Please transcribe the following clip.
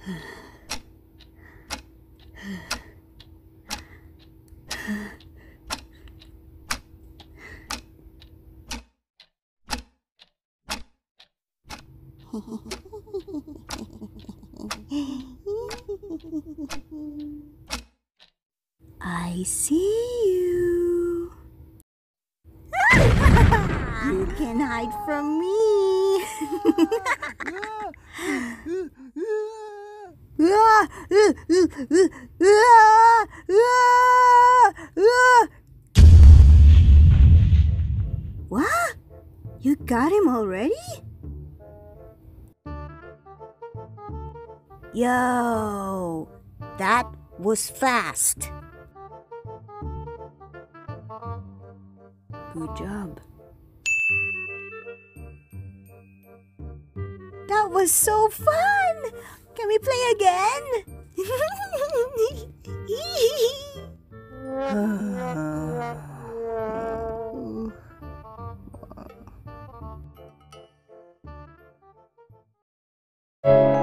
I see you. You can hide from me. What? You got him already? Yo, that was fast. Good job. That was so fun! Can we play again?